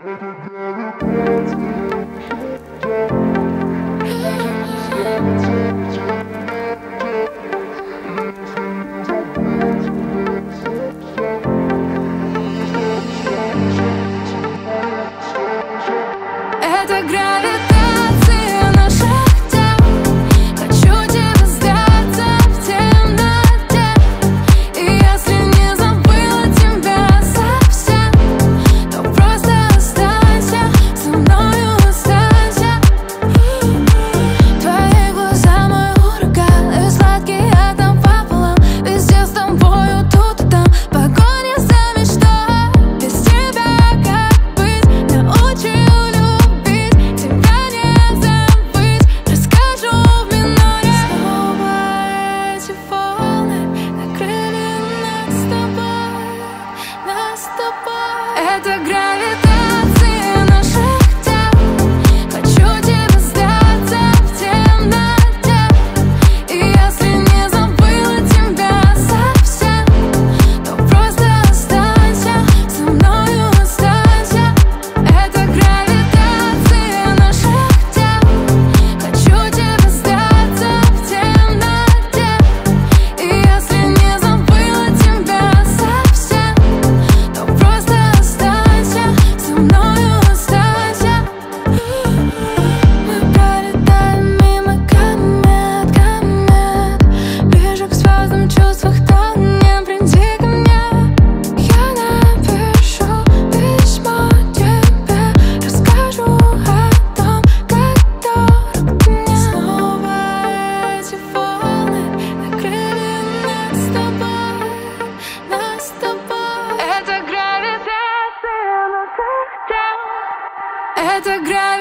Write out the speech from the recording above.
Это гравитация наших тел. Хочу тебе сдаться в темноте. И если не забыла тебя совсем, то просто останься со мною, останься. Твои глаза мой ураган, и сладкий атом пополам. Везде с тобою, тут и там, погоня за мечтой. Без тебя как быть, научи. Это гравитация наших тел. Хочу тебе сдаться в темноте. И если не забыла тебя совсем, то просто останься со мною, останься. Это гравитация наших тел. Хочу тебе сдаться в темноте. И если не забыла тебя совсем, то просто со мною останься. Мы пролетаем мимо комет, комет. Ближе к звездам, чувствах тонем. Приди ко мне, я напишу письмо тебе. Расскажу о том, как дорог мне. Снова эти волны накрыли нас с тобой, нас с тобой. Это гравитация. Это гравитация.